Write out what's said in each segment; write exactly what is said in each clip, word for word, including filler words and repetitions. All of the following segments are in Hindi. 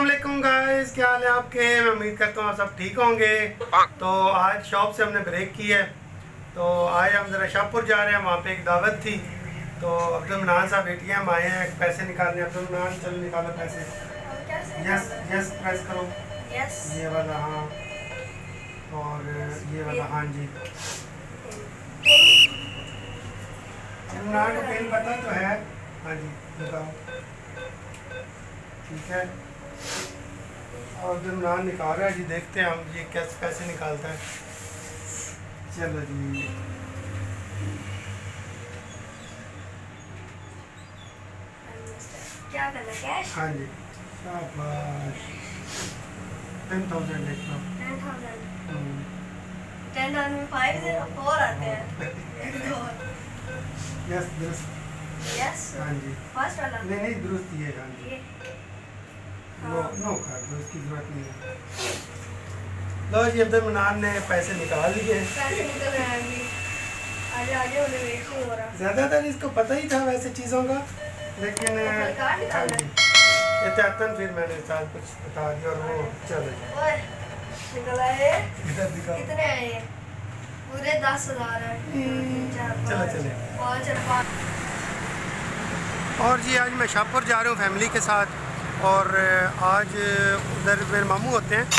अस्सलाम वालेकुम गाइस, क्या हाल है आपके। मैं उम्मीद करता हूँ आप सब ठीक होंगे। तो आज शॉप से हमने ब्रेक की है, तो आज हम ज़रा शाहपुर जा रहे हैं। वहाँ पे एक दावत थी, तो अब्दुल मनान साहब ए टी एम आए हैं पैसे निकालने। अब्दुल मनान चलो निकालो पैसे। यस यस प्रेस करो। यस ये वाला, हाँ, और ये वाला, हाँ जी। इमरान को पेन पता तो है, हाँ जी बताओ, ठीक है। और जो इमरान निकाल रहा है जी, देखते हैं हम ये कैसे पैसे निकालता है। चलो जी, क्या करना, कैश? हाँ जी, शाबाश। टेन थाउजेंड लिख लो। टेन थाउजेंड टेन थाउजेंड में फाइव जीरो फोर आते हैं। यस दुरुस्त, यस हाँ जी। फर्स्ट वाला नहीं नहीं दुरुस्त ये, हाँ जी। नो नो कर दो, इसकी जरूरत नहीं है। लो जी, अब्दुल मनान ने पैसे निकाल लिए। पैसे निकल रहे हैं अभी, आगे आगे उन्हें वेट नहीं हो रहा। ज़्यादातर इसको पता ही था वैसे चीज़ों का, लेकिन हाँ जी एहतियातन फिर मैंने साथ कुछ बता दिया और वो चलो ओए निकला है। इधर दिखाओ। कितने आए हैं? पूरे दस हजार है। चलो चले। पाँच और पाँच। और जी आज मैं शाहपुर जा रहा हूँ फैमिली के साथ, और आज उधर मेरे मामू होते हैं।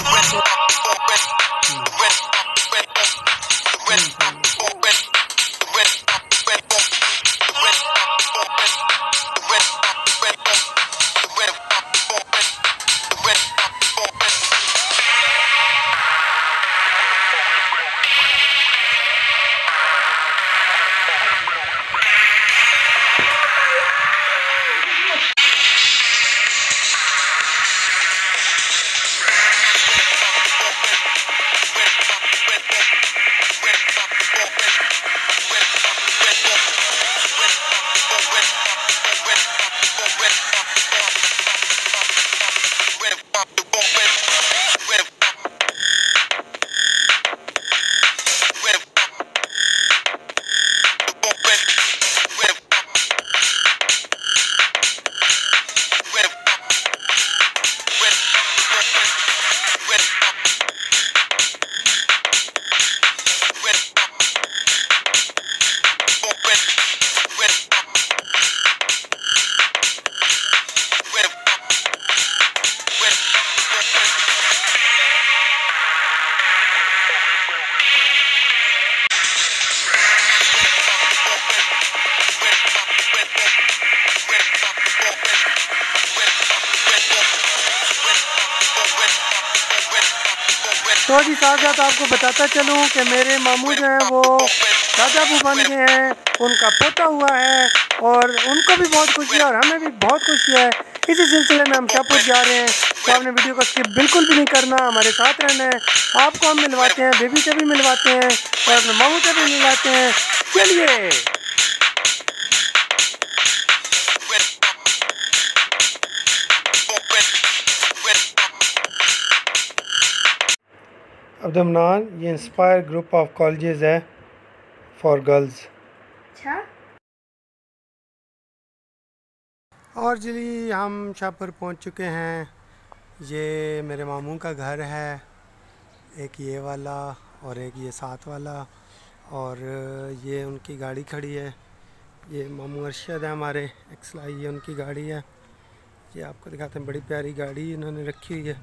तो जी साथ साथ आपको बताता चलूँ कि मेरे मामू जो हैं वो दादा बू बन गए हैं, उनका पोता हुआ है, और उनको भी बहुत खुशी है और हमें भी बहुत खुशी है। इसी सिलसिले में हम शाहपुर जा रहे हैं, तो आपने वीडियो को स्किप बिल्कुल भी नहीं करना, हमारे साथ रहना है। आपको हम मिलवाते हैं, बेबी से भी मिलवाते हैं और अपने मामू से भी मिलवाते हैं। चलिए। अब्दुल मनान, ये इंस्पायर ग्रुप ऑफ कॉलेजेस है फॉर गर्ल्स। अच्छा। और जी हम शाहपुर पहुंच चुके हैं। ये मेरे मामू का घर है, एक ये वाला और एक ये साथ वाला, और ये उनकी गाड़ी खड़ी है। ये मामू अरशद है हमारे, एक्सलाई, ये उनकी गाड़ी है। ये आपको दिखाते हैं, बड़ी प्यारी गाड़ी इन्होंने रखी हुई है।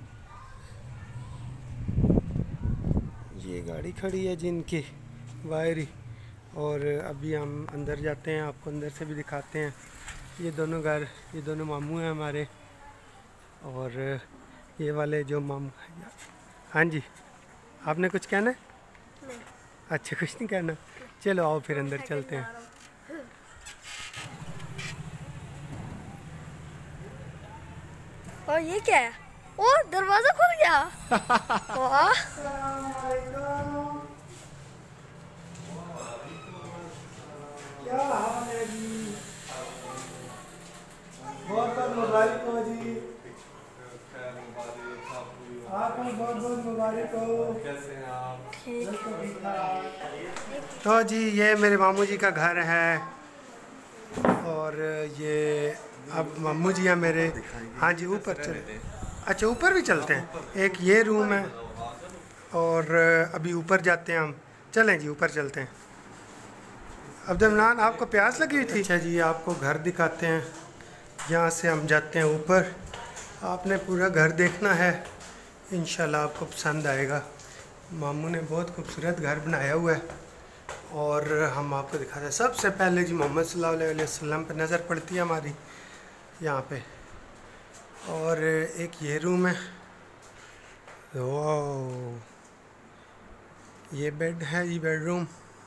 ये गाड़ी खड़ी है जिनकी वायरी, और अभी हम अंदर जाते हैं, आपको अंदर से भी दिखाते हैं। ये दोनों घर, ये दोनों मामू हैं हमारे, और ये वाले जो मामू, हाँ जी आपने कुछ कहना है? नहीं। अच्छा कुछ नहीं कहना, चलो आओ फिर अंदर चलते हैं। और ये क्या है? ओ दरवाजा खुल गया। वाह। क्या हाल है जी? बहुत बहुत मुबारक हो जी, आपको बहुत बहुत मुबारक हो। कैसे हैं आप? तो जी ये मेरे मामू जी का घर है, और ये अब मामू जी हैं मेरे। हाँ जी ऊपर चले। अच्छा ऊपर भी चलते हैं, एक ये रूम है और अभी ऊपर जाते हैं हम। चलें जी ऊपर चलते हैं। अब्दुल आपको प्यास लगी हुई थी? अच्छा जी आपको घर दिखाते हैं, यहाँ से हम जाते हैं ऊपर। आपने पूरा घर देखना है, इंशाल्लाह आपको पसंद आएगा। मामू ने बहुत खूबसूरत घर बनाया हुआ है और हम आपको दिखाते हैं। सबसे पहले जी मोहम्मद सल्लल्लाहु अलैहि वसल्लम पर नज़र पड़ती है हमारी यहाँ पे। और एक ये रूम है, वाह ये बेड है, ये बेडरूम।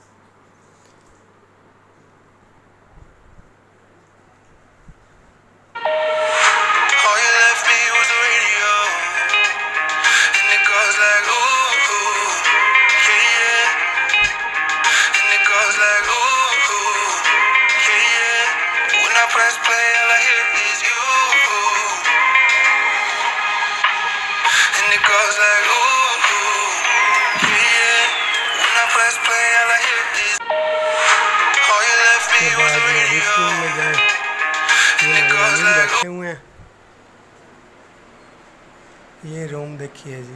बैठे हुए हैं, ये रूम देखिए जी।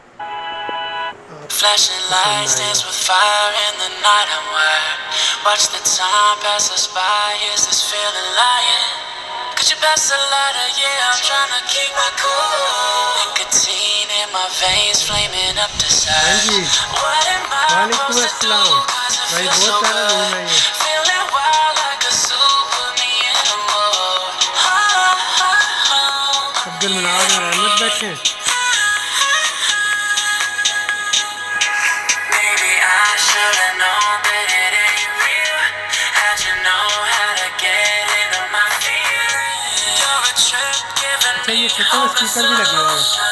Flashing lights dance with fire in the night. I'm wired. Watch the time pass us by. Is this feeling lying? Could you pass the lighter? Yeah, I'm trying to keep my cool. Nicotine in my veins, flaming up the sides. What am I supposed to do? Cause it feels so good. Feeling wild like a zoo. Put me in a mood. Abdul मनार और अहमद बैठे। अच्छा ये छत में स्पीकर भी लगे हुए हैं।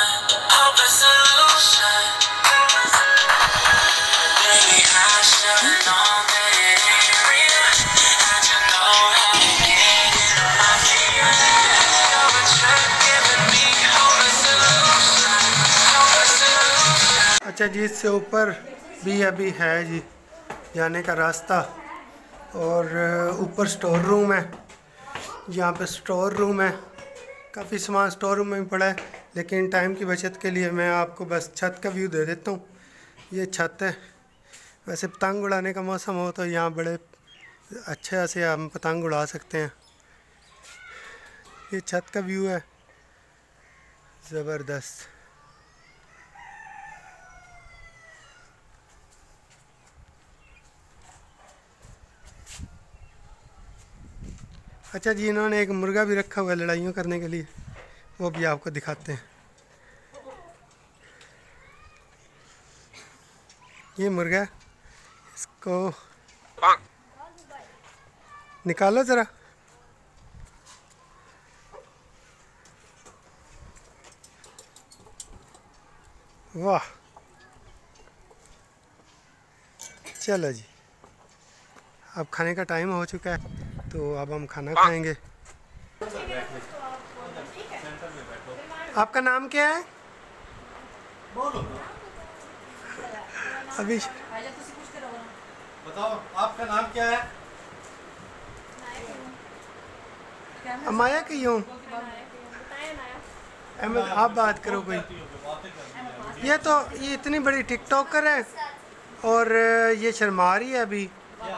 अच्छा जी इससे ऊपर भी अभी है जी जाने का रास्ता। और ऊपर स्टोर रूम है, यहाँ पे स्टोर रूम है, काफ़ी सामान स्टोर रूम में भी पड़ा है, लेकिन टाइम की बचत के लिए मैं आपको बस छत का व्यू दे देता हूँ। ये छत है, वैसे पतंग उड़ाने का मौसम हो तो यहाँ बड़े अच्छे से हम पतंग उड़ा सकते हैं। ये छत का व्यू है, ज़बरदस्त। अच्छा जी इन्होंने एक मुर्गा भी रखा हुआ है लड़ाइयों करने के लिए, वो भी आपको दिखाते हैं। ये मुर्गा, इसको निकालो ज़रा। वाह चलो जी अब खाने का टाइम हो चुका है, तो अब हम खाना खाएंगे। आपका नाम क्या है? अभी बताओ आपका नाम क्या है? अमाया की हूँ। अहमद आप बात करो कोई। ये तो ये इतनी बड़ी टिकटॉकर है और ये शर्मा रही है अभी।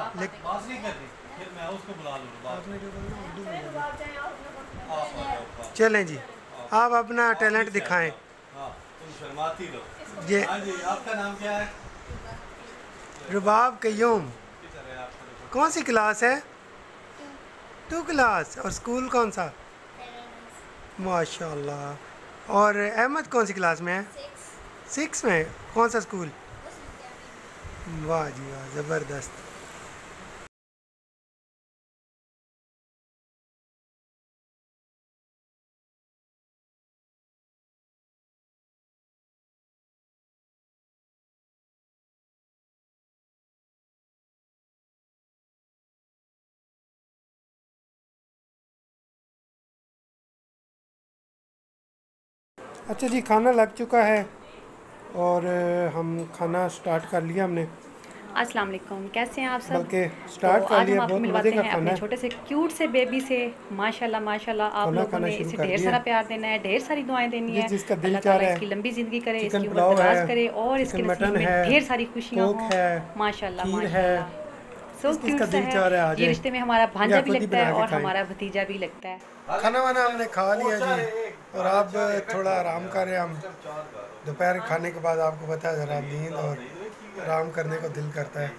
चलें जी आप अपना टैलेंट दिखाएं। ये आपका नाम क्या है? रुबाब कयूम। कौन सी क्लास है? Two class. और स्कूल कौन सा? माशाल्लाह। और अहमद कौन सी क्लास में है? सिक्स में। कौन सा स्कूल? वाह जी वाह ज़बरदस्त। अच्छा जी खाना लग चुका है और हम खाना स्टार्ट कर लिया हमने। अस्सलाम वालेकुम, कैसे हैं आप सब। बल्कि स्टार्ट तो कर आज हम लिया, आपको बहुत मिलवाते मज़े का हैं खाना अपने है। छोटे से क्यूट से बेबी से। माशाल्लाह माशाल्लाह आप खाना लोगों खाना ने शुरू इसे कर ढेर दिया। सारा प्यार देना है, ढेर सारी दुआएं देनी जिस है। जिसका दिल अल्लाह चाह ताला रहा है। इसकी लंबी ज़िंदगी करे, चिकन इसकी उम्र पुलाव दराज है, करे और इसके चिकन नसीब मटन में है, ढेर सारी खुशियाँ कोक हों। है, माशाल्लाह खीर है। माशाल्लाह सो जिस क्यूट जिसका सा दिल है। चाह रहा है आ ये जाए। रिश्ते में हमारा भांजा या भी खुद ही लगता बना है के और खाएं। हमारा भतीजा भी लगता है। खाना वाना हमने खा लिया जी, और अब थोड़ा आराम कर रहे हैं हम। दोपहर खाने के बाद आपको पता है ज़रा नींद और आराम करने को दिल करता है।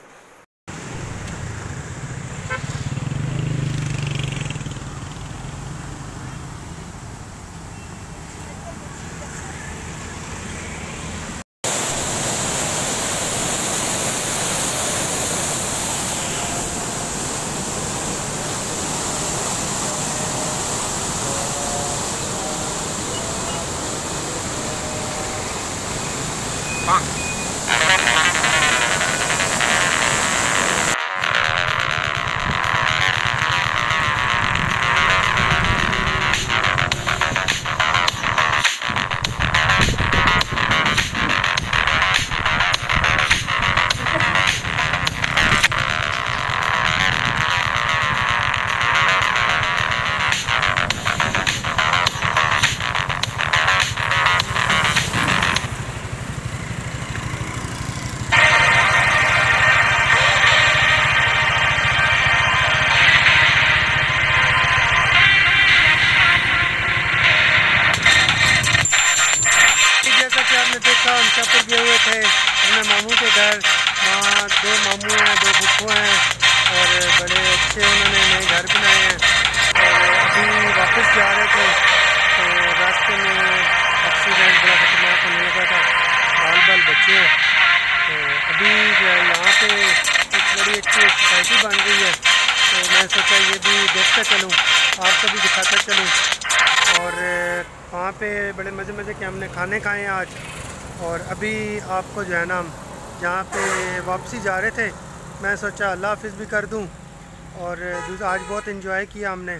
जैसा कि आपने देखा हम सफ़र किए हुए थे अपने मामू के घर। वहाँ दो मामू हैं, दो फुप्पो हैं और बड़े अच्छे उन्होंने नए घर बनाए हैं। और अभी वापस जा रहे थे तो रास्ते में एक्सीडेंट बड़ा खतरनाक होने लगा था, बाल बाल बच्चे हैं। तो अभी जो है यहाँ पे एक बड़ी अच्छी सोसाइटी बन गई है, तो मैं सोचा ये भी देखता चलूँ, आपको भी दिखाता चलूँ। और वहाँ पे बड़े मज़े मज़े के हमने खाने खाए हैं आज। और अभी आपको जो है ना हम जहाँ पे वापसी जा रहे थे, मैं सोचा अल्लाह हाफिज़ भी कर दूँ। और दूसरा आज बहुत इन्जॉय किया हमने।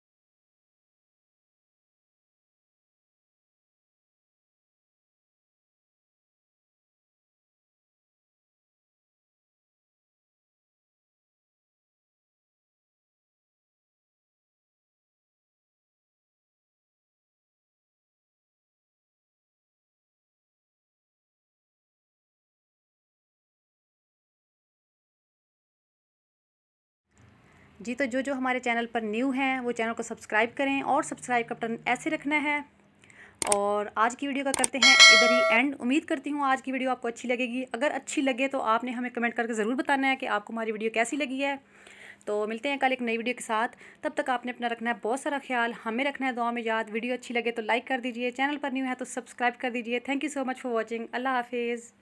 जी तो जो जो हमारे चैनल पर न्यू हैं वो चैनल को सब्सक्राइब करें और सब्सक्राइब का बटन ऐसे रखना है। और आज की वीडियो का करते हैं इधर ही एंड। उम्मीद करती हूँ आज की वीडियो आपको अच्छी लगेगी। अगर अच्छी लगे तो आपने हमें कमेंट करके ज़रूर बताना है कि आपको हमारी वीडियो कैसी लगी है। तो मिलते हैं कल एक नई वीडियो के साथ। तब तक आपने अपना रखना है बहुत सारा ख्याल, हमें रखना है दुआ में याद। वीडियो अच्छी लगे तो लाइक कर दीजिए, चैनल पर न्यू है तो सब्सक्राइब कर दीजिए। Thank you so much for watching. Allah हाफिज़।